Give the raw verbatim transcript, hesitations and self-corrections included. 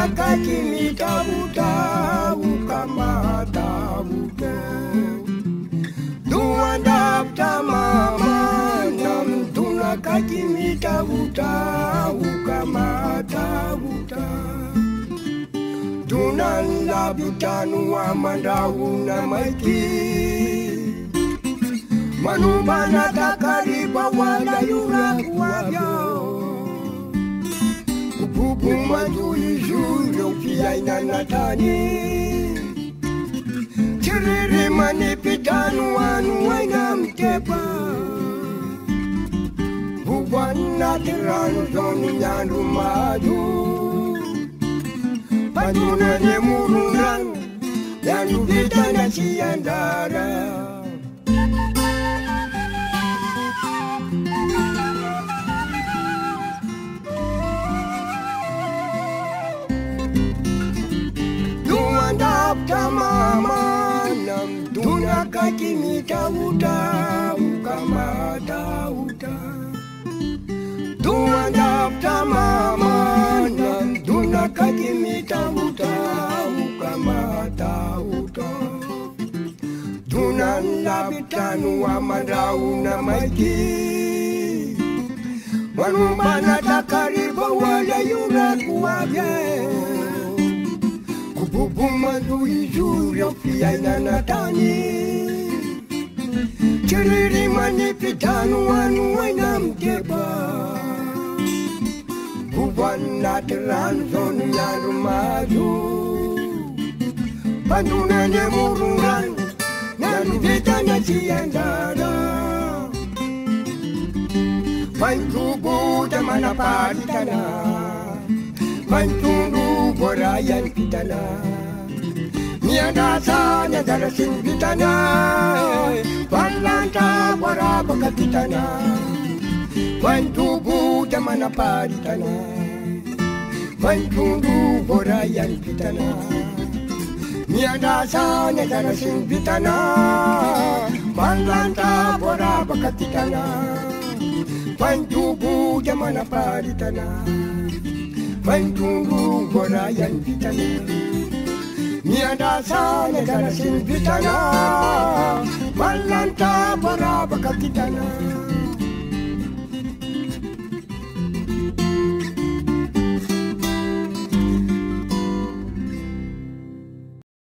Tunakakimi tabu tabu kama tabu ke. Duandap tamama nam tunakakimi tabu tabu kama tabu ta. Tunandabutanu wa mandau na maiki. Manubana takariba wala yuraku wabyo. Kupuma tuijuyo kiaina natani. Chiriri manipitanu wanu waina mtepa. Bubwana tiranu zoni nyandu madu. Paduna ne murungan yandu vitana chiandara. Tamama nam tunakakimi tauta ukama tauta. Tuandap tamama nam tunakakimi tauta ukama tauta. Tunandabitanu wa mandau na maiki. Manubana takariba wala yuraku wabye. Kupuma tuijuyo kiaina natani. Chiriri manipitanu wanu waina mtepa. Bubwana tiranzoni yandu maju. Paduna ne murungan yandu vitana chiandara. Pantubu tamana paritana. Pantundu borayan pitana. Niada sana darasin pitana. Panlanta borabaka pitana. Pantubu tamana paritana. Pantundu borayan pitana. Niada sana darasin pitana. Panlanta borabaka pitana. Pantubu tamana paritana. Pantundu borayan pitana. Niada sana darasin pitana. Malanta borabaka pitana.